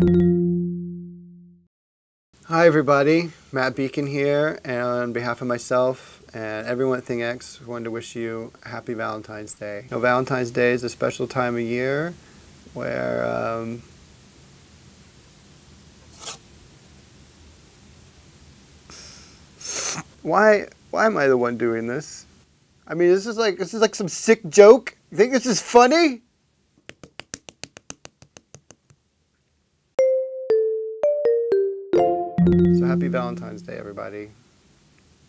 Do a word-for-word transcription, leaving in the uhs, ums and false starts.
Hi everybody, Matt Beacon here, and on behalf of myself and everyone at ThingX, I wanted to wish you a happy Valentine's Day. Now, Valentine's Day is a special time of year where um, why why am I the one doing this? I mean, this is like this is like some sick joke. You think this is funny? So happy Valentine's Day, everybody.